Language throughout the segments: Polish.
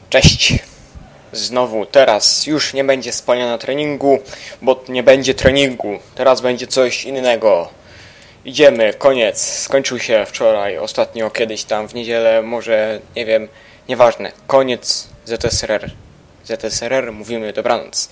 Cześć! Znowu, teraz już nie będzie spania na treningu, bo nie będzie treningu. Teraz będzie coś innego. Idziemy, koniec. Skończył się wczoraj, ostatnio, kiedyś tam, w niedzielę, może, nie wiem, nieważne. Koniec ZSRR. ZSRR, mówimy dobranoc.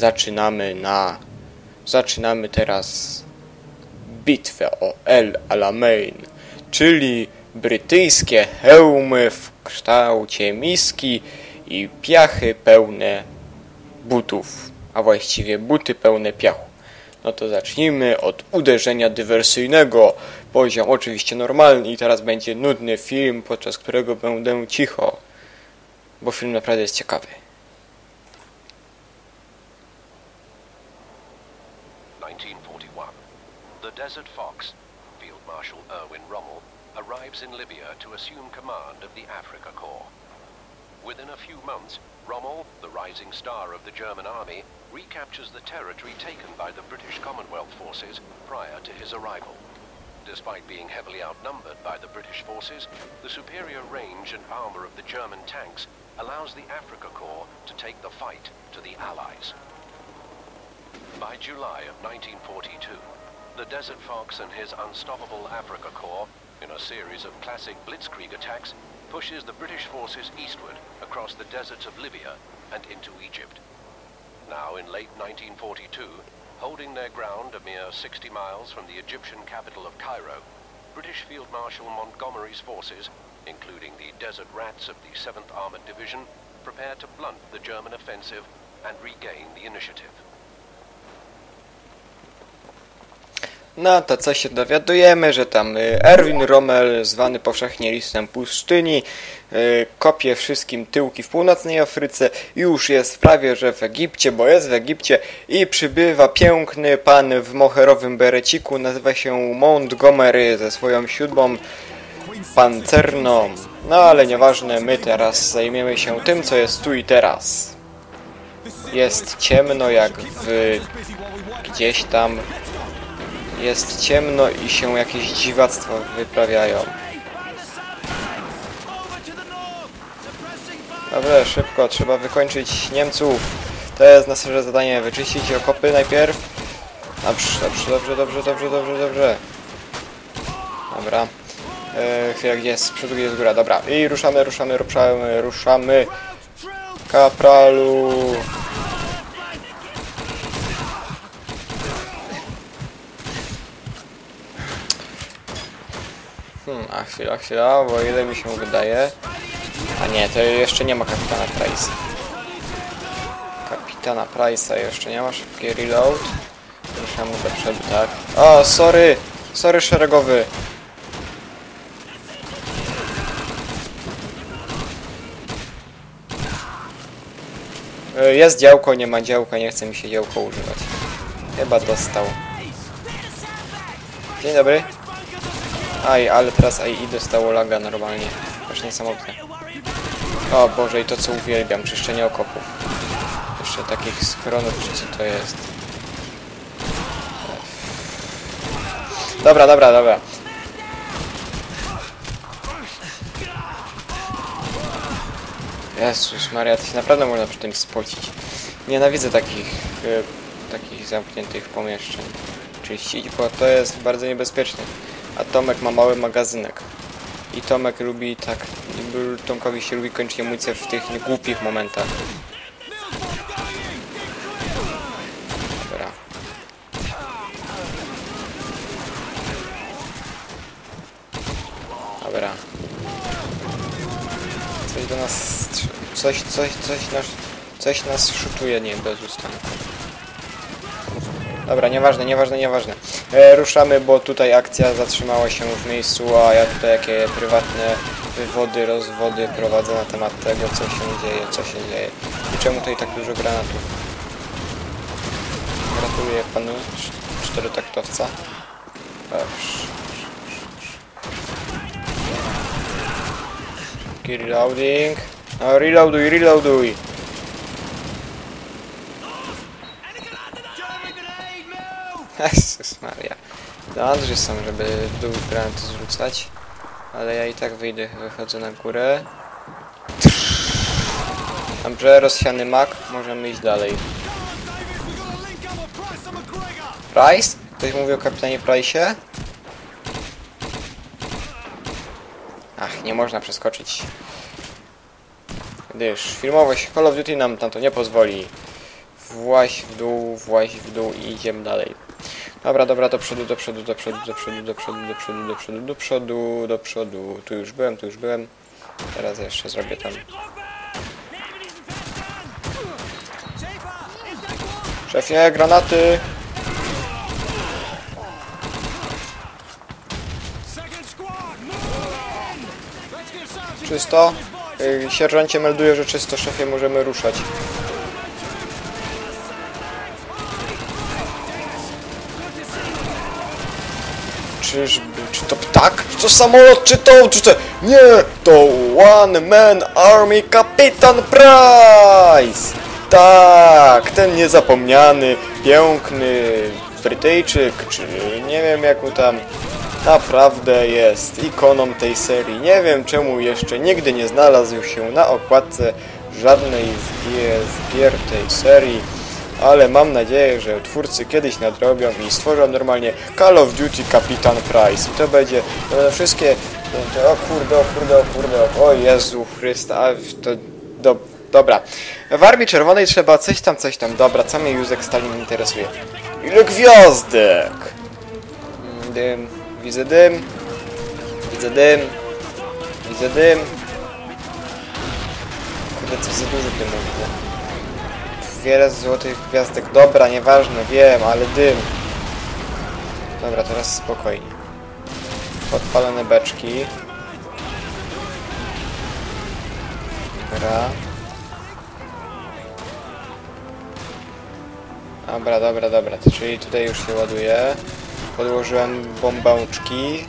Zaczynamy teraz bitwę o El Alamein, czyli brytyjskie hełmy w kształcie miski i piachy pełne butów, a właściwie buty pełne piachu. No to zacznijmy od uderzenia dywersyjnego. Poziom oczywiście normalny i teraz będzie nudny film, podczas którego będę cicho, bo film naprawdę jest ciekawy. The Desert Fox, Field Marshal Erwin Rommel, arrives in Libya to assume command of the Afrika Korps. Within a few months, Rommel, the rising star of the German army, recaptures the territory taken by the British Commonwealth forces prior to his arrival. Despite being heavily outnumbered by the British forces, the superior range and armor of the German tanks allows the Afrika Korps to take the fight to the Allies. By July of 1942, the Desert Fox and his unstoppable Afrika Korps, in a series of classic blitzkrieg attacks, pushes the British forces eastward across the deserts of Libya and into Egypt. Now in late 1942, holding their ground a mere 60 miles from the Egyptian capital of Cairo, British Field Marshal Montgomery's forces, including the Desert Rats of the 7th Armored Division, prepare to blunt the German offensive and regain the initiative. No to co się dowiadujemy, że tam Erwin Rommel, zwany powszechnie listem pustyni, kopie wszystkim tyłki w północnej Afryce, już jest prawie że w Egipcie, bo jest w Egipcie i przybywa piękny pan w moherowym bereciku, nazywa się Montgomery ze swoją 7. pancerną. No ale nieważne, my teraz zajmiemy się tym, co jest tu i teraz. Jest ciemno jak w gdzieś tam. Jest ciemno i się jakieś dziwactwa wyprawiają. Dobra, szybko, trzeba wykończyć Niemców. To jest nasze zadanie, wyczyścić okopy najpierw. Dobrze. Dobra. Chwila, gdzie jest z przodu, gdzie jest góra. Dobra, i ruszamy. Kapralu. A chwila, bo ile mi się wydaje. A nie, to jeszcze nie ma kapitana Price'a. Kapitana Price'a jeszcze nie ma, szybki reload. Ruszamy do przodu, tak. O, sorry szeregowy. Jest działko, nie ma działka, nie chce mi się działko używać. Chyba dostał. Dzień dobry. Aj, ale teraz AI dostało laga normalnie. Aż niesamowite. O Boże, i to co uwielbiam, czyszczenie okopów. Jeszcze takich schronów, czy co to jest. Dobra. Jezus Maria, to się naprawdę można przy tym spocić. Nienawidzę takich zamkniętych pomieszczeń. Czyścić, bo to jest bardzo niebezpieczne. A Tomek ma mały magazynek. I Tomek lubi tak... Tomkowi się lubi kończyć amunicję w tych głupich momentach. Dobra. Coś do nas... Coś nas szutuje, nie, bez ustanku. Dobra, nieważne. Ruszamy, bo tutaj akcja zatrzymała się w miejscu, a ja tutaj jakie prywatne wywody, rozwody prowadzę na temat tego, co się dzieje. I czemu tutaj tak dużo granatów? Gratuluję panu czterotaktowca. Reloading. No, reloaduj. Jezus Maria. Andrzy są, żeby w dół granaty zrzucać. Ale ja i tak wychodzę na górę. Dobrze, rozsiany mak. Możemy iść dalej. Price? Ktoś mówi o kapitanie Price'ie? Ach, nie można przeskoczyć. Gdyż filmowość Call of Duty nam na to nie pozwoli. Właź w dół i idziemy dalej. Dobra, dobra, do przodu. Tu już byłem. Teraz jeszcze zrobię tam. Szefie, granaty! Czysto? Sierżancie melduje, że czysto, szefie, możemy ruszać. Czy to ptak? Czy to samolot? Czy to... Nie! To One Man Army Kapitan Price! Tak! Ten niezapomniany, piękny Brytyjczyk, czy nie wiem jak mu tam... Naprawdę jest ikoną tej serii. Nie wiem czemu jeszcze nigdy nie znalazł się na okładce żadnej z gier tej serii. Ale mam nadzieję, że twórcy kiedyś nadrobią i stworzą normalnie Call of Duty Kapitan Price. I to będzie wszystkie... O kurde, o Jezu Chrysta, dobra. W Armii Czerwonej trzeba coś tam. Dobra, co mnie Józek Stalin interesuje? Ile gwiazdek? Dym. Widzę dym. Kurde, coś za dużo dymu widzę. Wiele złotych gwiazdek. Dobra, nieważne, wiem, ale dym. Dobra, teraz spokojnie. Podpalone beczki. Dobra. Czyli tutaj już się ładuje. Podłożyłem bombałczki.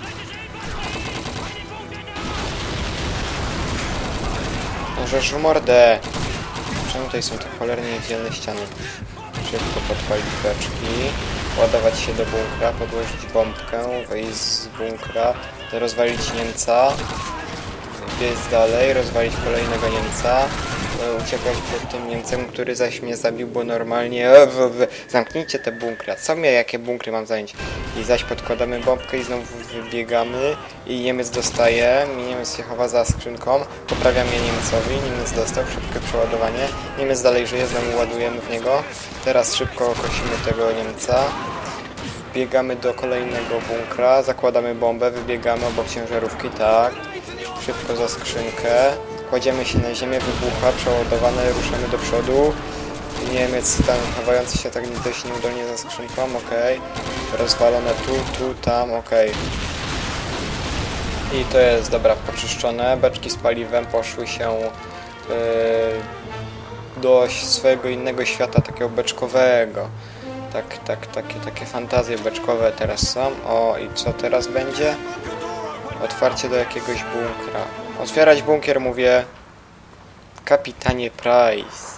Możesz mordę. Czemu tutaj są te cholernie dzielne ściany? Szybko podpalić beczki. Ładować się do bunkra, podłożyć bombkę, wejść z bunkra, rozwalić Niemca. Biec dalej, rozwalić kolejnego Niemca. Uciekać przed tym Niemcem, który zaś mnie zabił, bo normalnie... Zamknijcie te bunkra. Co mnie, jakie bunkry mam zająć? I zaś podkładamy bombkę i znowu wybiegamy. I Niemiec dostaje. Niemiec się chowa za skrzynką. Poprawiam je Niemcowi. Niemiec dostał. Szybkie przeładowanie. Niemiec dalej żyje. Znowu ładujemy w niego. Teraz szybko kosimy tego Niemca. Wbiegamy do kolejnego bunkra. Zakładamy bombę. Wybiegamy obok ciężarówki. Tak. Szybko za skrzynkę. Kładziemy się na ziemię, wybucha, przeładowane, ruszamy do przodu. Niemiec tam chowający się tak dość nieudolnie za skrzynką, okej. Rozwalone tu, tam, okej. I to jest, dobra, poczyszczone. Beczki z paliwem poszły się do swojego innego świata, takiego beczkowego. Takie fantazje beczkowe teraz są. O, i co teraz będzie? Otwarcie do jakiegoś bunkra. Otwierać bunkier, mówię. Kapitanie Price.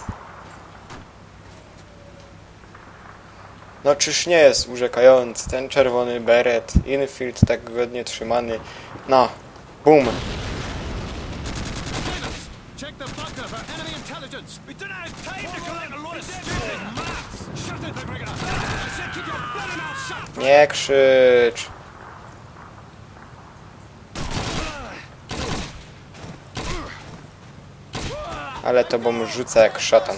No czyż nie jest urzekający ten czerwony beret, infield tak godnie trzymany. No, bum. Nie krzycz. Ale to bomb rzuca jak szatan.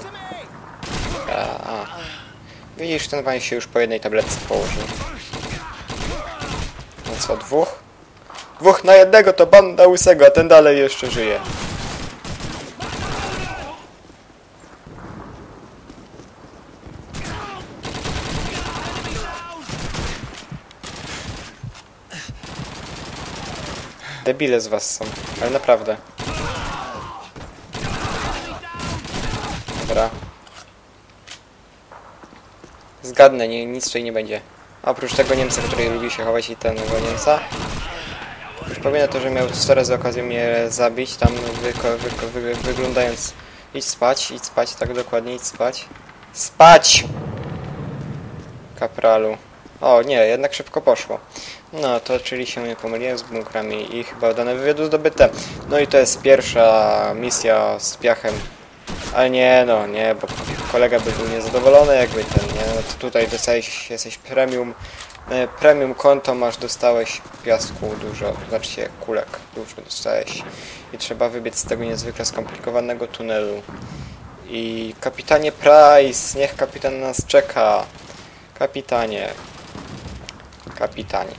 Widzisz, ten wań się już po jednej tabletce położył. No co, dwóch? Dwóch na jednego to banda łysego, a ten dalej jeszcze żyje. Debile z was są, ale naprawdę. Dobra. Zgadnę, nic tutaj nie będzie. Oprócz tego Niemca, który lubi się chować, i tego Niemca. Już powiem to, że miał 100 razy okazję mnie zabić, tam wyglądając... Idź spać, tak dokładnie, idź spać. Spać! Kapralu. O nie, jednak szybko poszło. No to czyli się nie pomyliłem z bunkrami i chyba dane wywiadu zdobyte. No i to jest pierwsza misja z piachem Ale nie, no nie, bo kolega by był niezadowolony jakby ten, nie? No to tutaj dostałeś, jesteś premium konto masz, dostałeś piasku dużo, znaczy się kulek dużo dostałeś i trzeba wybiec z tego niezwykle skomplikowanego tunelu. I kapitanie Price, niech kapitan nas czeka. Kapitanie. Kapitanie.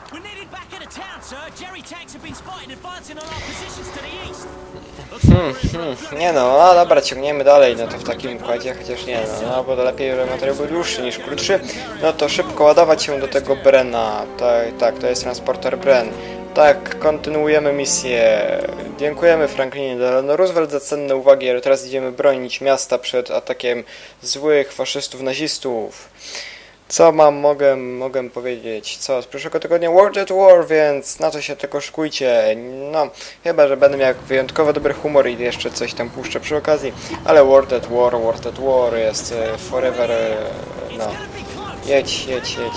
Nie no, a dobra, ciągniemy dalej, no to w takim układzie, chociaż nie no, bo to lepiej, żeby materiał był dłuższy niż krótszy, no to szybko ładować się do tego Brena, tak, to jest transporter Bren. Tak, kontynuujemy misję. Dziękujemy Franklinie Delano Roosevelt za cenne uwagi, ale teraz idziemy bronić miasta przed atakiem złych faszystów, nazistów. Co mogę powiedzieć? Co? Z przyszłego tygodnia World at War, więc na to się tylko szykujcie. No, chyba, że będę miał wyjątkowo dobry humor i jeszcze coś tam puszczę przy okazji, ale World at War jest forever, no. Jedź.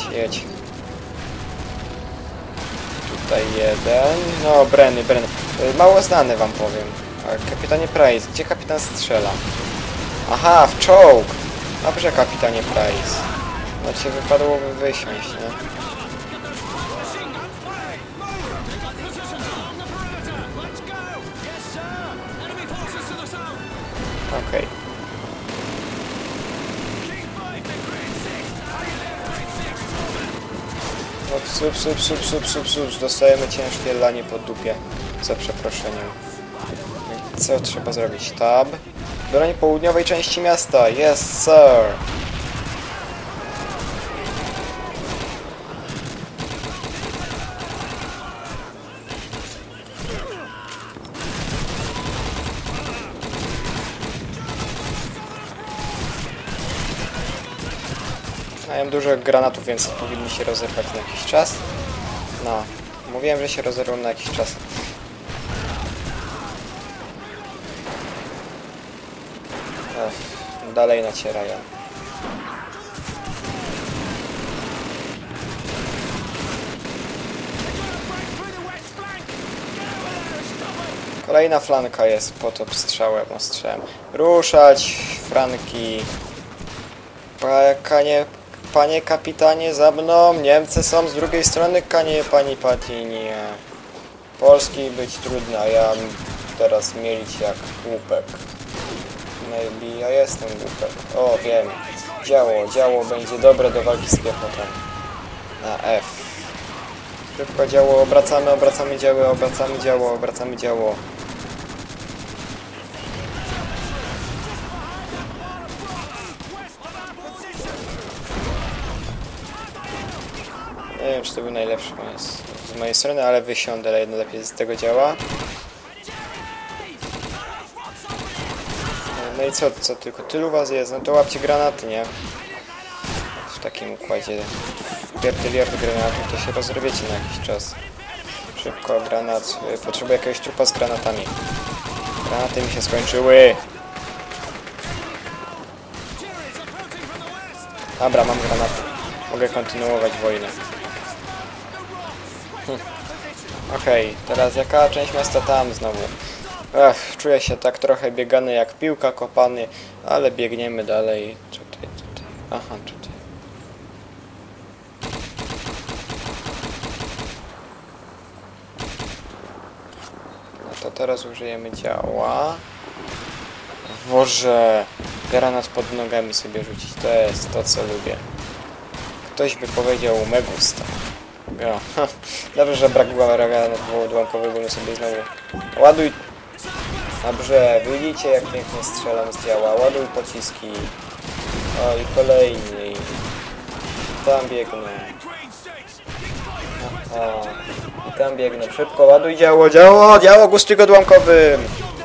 Tutaj jeden. No, Bren. Mało znany wam powiem. Kapitanie Price, gdzie kapitan strzela? Aha, w czołg! Dobrze, kapitanie Price. No cię wypadłoby wysiąść, nie? Okej. No, sup. Dostajemy ciężkie lanie po dupie. Za przeproszeniem. Co trzeba zrobić? Tab. Broń południowej części miasta. Yes, sir. Mają dużo granatów, więc powinni się rozerwać na jakiś czas. No, mówiłem, że się rozerwą na jakiś czas. Dalej nacierają. Kolejna flanka jest pod ostrzałem. Ruszać, franki. Panie kapitanie, za mną. Niemcy są z drugiej strony, pani Patini. Polski być trudno, a ja teraz mielić jak głupek. Maybe ja jestem głupek. O, wiem. Działo będzie dobre do walki z piechotą. Na F. Szybko działo, obracamy działo. Nie wiem, czy to był najlepszy pomysł z mojej strony, ale wysiądę, ale jedno lepiej z tego działa. No i co tylko tylu was jest? No to łapcie granaty, nie? W takim układzie pierdyliard granatów to się rozrobiecie na jakiś czas. Szybko, granat. Potrzebuję jakiegoś trupa z granatami. Granaty mi się skończyły. Dobra, mam granaty. Mogę kontynuować wojnę. Okej, teraz jaka część miasta? Tam znowu. Czuję się tak trochę biegany jak piłka, kopany, ale biegniemy dalej. Tutaj. Aha, tutaj. No to teraz użyjemy działa. Boże, granat pod nogami sobie rzucić. To jest to, co lubię. Ktoś by powiedział me gusta. Ja. Dobrze, że brak granatu odłamkowy, bo my sobie znowu... Ładuj! Dobrze, widzicie jak pięknie strzelam z działa. Ładuj pociski. O, i kolejny. Tam biegnę. O, i tam biegnę. Szybko, ładuj działo guszczyk odłamkowym.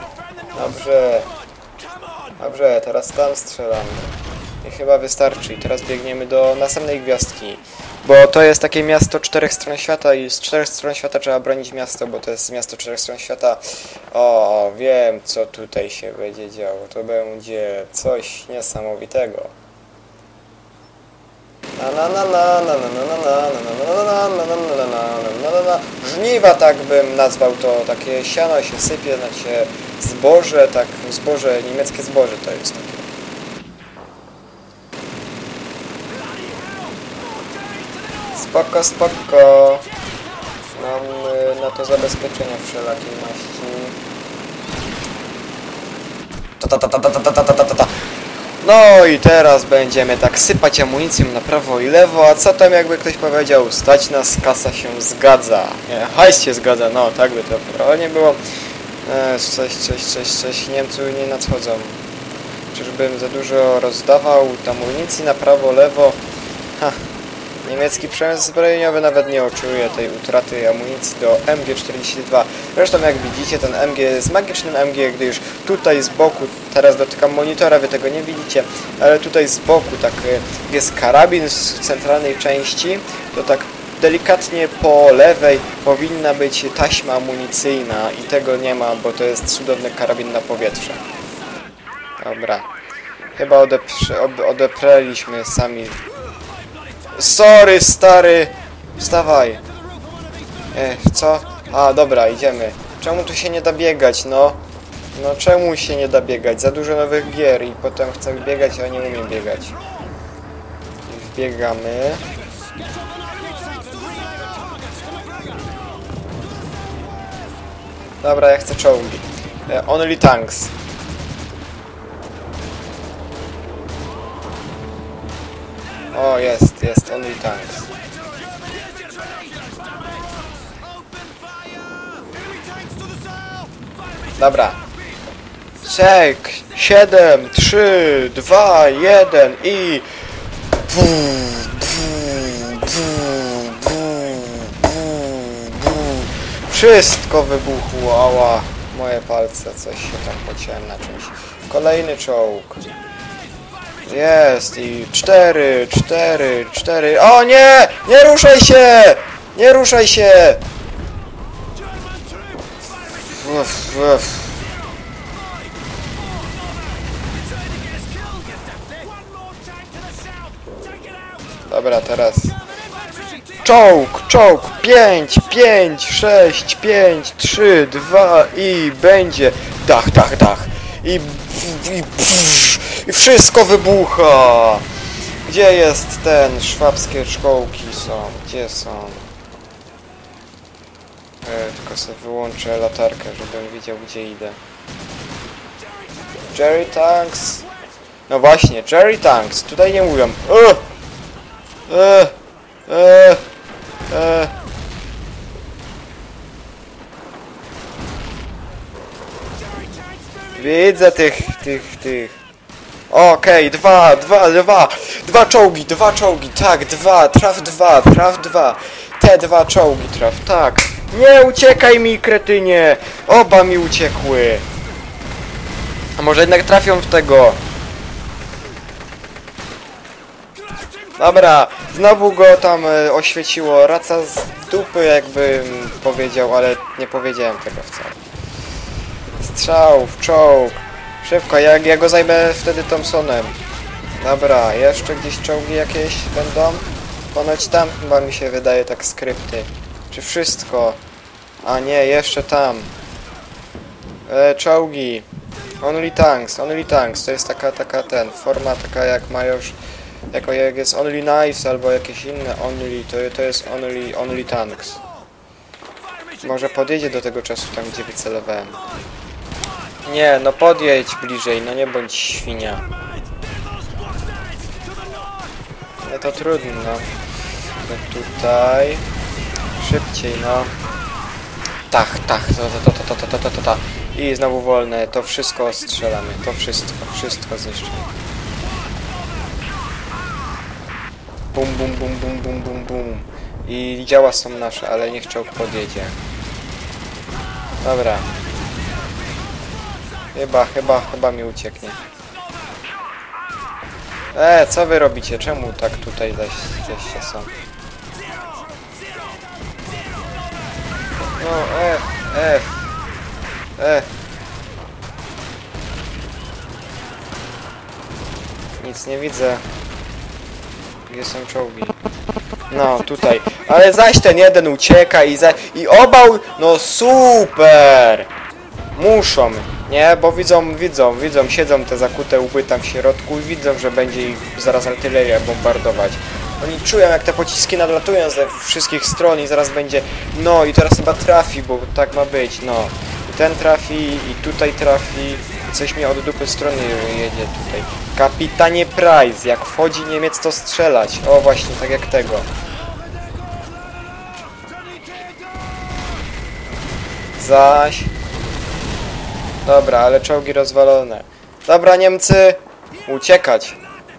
Dobrze, teraz tam strzelam. I chyba wystarczy. I teraz biegniemy do następnej gwiazdki. Bo to jest takie miasto 4 stron świata i z 4 stron świata trzeba bronić miasto, bo to jest miasto 4 stron świata. O, wiem, co tutaj się będzie działo. To będzie coś niesamowitego. Żniwa, tak bym nazwał to. Takie siano się sypie, znaczy zboże, tak, zboże, niemieckie zboże to jest takie. Spoko, spoko. Mam na to zabezpieczenia wszelakiej maści. No i teraz będziemy tak sypać amunicją na prawo i lewo, a co tam jakby ktoś powiedział, stać nas, kasa się zgadza. Nie, hajs się zgadza, no tak by to prawnie było. Coś, Niemcy nie nadchodzą. Czyżbym za dużo rozdawał amunicji na prawo, lewo? Ha. Niemiecki przemysł zbrojeniowy nawet nie odczuje tej utraty amunicji do MG42. Zresztą jak widzicie, ten MG jest magicznym MG, gdy już tutaj z boku, teraz dotykam monitora, wy tego nie widzicie, ale tutaj z boku tak jest karabin z centralnej części, to tak delikatnie po lewej powinna być taśma amunicyjna i tego nie ma, bo to jest cudowny karabin na powietrze. Dobra. Chyba odepraliśmy sami. Sorry, stary! Wstawaj! Co? A, dobra, idziemy. Czemu tu się nie da biegać, no? No czemu się nie da biegać? Za dużo nowych gier i potem chcę biegać, a nie umiem biegać. I wbiegamy. Dobra, ja chcę czołgi. Only tanks. O, jest, only tanks. Dobra. Czek, 7, 3, 2, 1 i... Wszystko wybuchło, ała. Moje palce, coś się tam pociąłem na czymś. Kolejny czołg. Jest i 4. O nie! Nie ruszaj się! Nie ruszaj się! Dobra, teraz. Czołg! 5, 6, 5, 3, 2 i będzie. Dach. I wszystko wybucha! Gdzie jest ten? Szwabskie czołgi są. Gdzie są? Tylko sobie wyłączę latarkę, żebym widział, gdzie idę. Jerry Tanks. No właśnie, Jerry Tanks. Tutaj nie mówią. Widzę tych. Okej, dwa czołgi, tak, traf dwa. Te dwa czołgi traf, tak. Nie uciekaj mi, kretynie! Oba mi uciekły. A może jednak trafią w tego? Dobra, znowu go tam oświeciło. Raca z dupy, jakbym powiedział, ale nie powiedziałem tego wcale. Strzał w czołg. Szybko, ja go zajmę wtedy Thompsonem. Dobra, jeszcze gdzieś czołgi jakieś będą? Ponoć tam chyba mi się wydaje tak skrypty. Czy wszystko? A nie, jeszcze tam. Czołgi. Only tanks. To jest taka forma taka jak ma już... jak jest only knives albo jakieś inne only, to jest only tanks. Może podjedzie do tego czasu tam, gdzie wycelowałem. Nie, no podjedź bliżej, no nie bądź świnia. No to trudno, no. To tutaj... Szybciej, no. Tak. I znowu wolne, to wszystko strzelamy. To wszystko zniszczymy. Bum. I działa są nasze, ale niech czołg podjedzie. Dobra. Chyba mi ucieknie. Co wy robicie? Czemu tak tutaj zaś są? No, Nic nie widzę. Gdzie są czołgi? No, tutaj. Ale zaś ten jeden ucieka i obał... No super! Muszą. Nie, bo widzą, siedzą te zakute łby tam w środku i widzą, że będzie ich zaraz artyleria bombardować. Oni czują, jak te pociski nadlatują ze wszystkich stron i zaraz będzie... No i teraz chyba trafi, bo tak ma być, no. I ten trafi, i tutaj trafi. Coś mi od dupy strony jedzie tutaj. Kapitanie Price, jak wchodzi Niemiec, to strzelać. O, właśnie, tak jak tego. Zaś... Dobra, ale czołgi rozwalone. Dobra, Niemcy! Uciekać!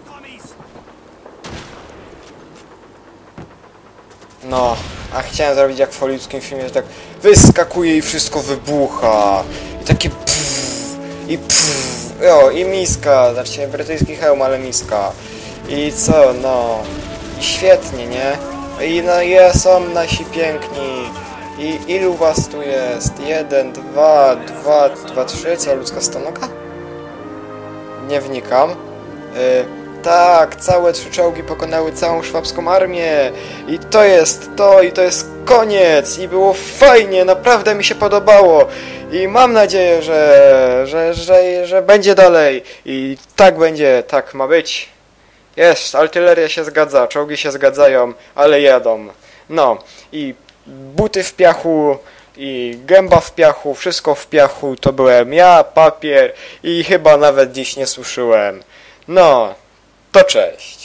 No, a chciałem zrobić jak w hollywoodzkim filmie, że tak wyskakuje i wszystko wybucha. I takie pff, i pff, o, i miska, znaczy brytyjski hełm, ale miska. I co, no, i świetnie, nie? I no, są nasi piękni. I ilu was tu jest? 1, 2, 3, co, ludzka stonoga? Nie wnikam. Tak, całe 3 czołgi pokonały całą szwabską armię. I to jest to, i to jest koniec. I było fajnie, naprawdę mi się podobało. I mam nadzieję, że będzie dalej. I tak będzie, tak ma być. Jest, artyleria się zgadza, czołgi się zgadzają, ale jadą. No, i buty w piachu, i gęba w piachu, wszystko w piachu, to byłem ja, papier i chyba nawet dziś nie suszyłem. No, to cześć.